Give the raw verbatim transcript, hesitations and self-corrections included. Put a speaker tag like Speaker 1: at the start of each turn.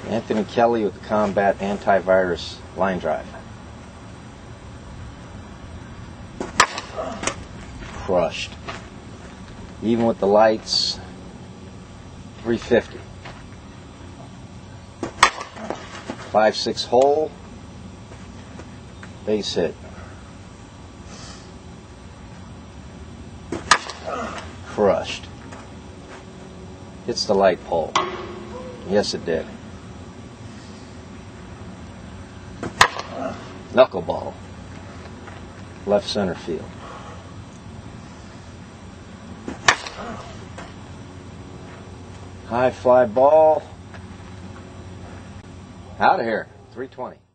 Speaker 1: Anthony Kelly with the Combat Antivirus Line Drive. Crushed. Even with the lights, three fifty. five six hole, base hit. Crushed. Hits the light pole. Yes, it did. Knuckleball. Left center field. High fly ball. Out of here. three twenty.